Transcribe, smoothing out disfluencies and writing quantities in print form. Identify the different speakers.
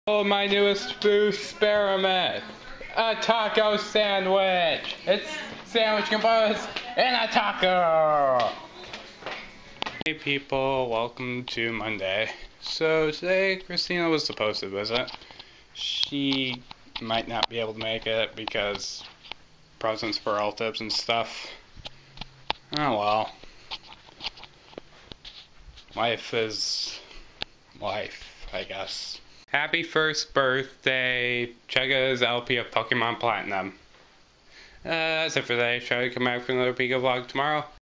Speaker 1: Oh, my newest food experiment. A taco sandwich. It's sandwich composed in a taco. Hey people, welcome to Monday. So today Christina was supposed to visit. She might not be able to make it because presents for relatives and stuff. Oh well. Life is life, I guess. Happy first birthday, Chega's LP of Pokemon Platinum. That's it for today. Try to come back for another Pika vlog tomorrow.